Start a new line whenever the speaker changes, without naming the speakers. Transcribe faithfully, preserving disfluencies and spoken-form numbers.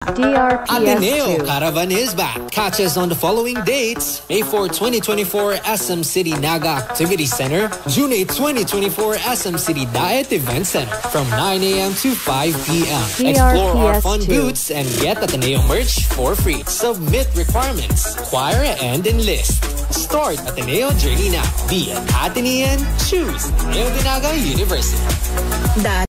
D R P S
Ateneo
two.
Caravan is back. Catch us on the following dates: May fourth, twenty twenty-four, S M City Naga Activity Center; June eighth, twenty twenty-four, S M City Diet Event Center from nine A M to five P M Explore our fun booths and get Ateneo merch for free. Submit requirements, acquire and enlist. Start Ateneo journey now. Be an Atenean. Choose Ateneo de Naga University.
That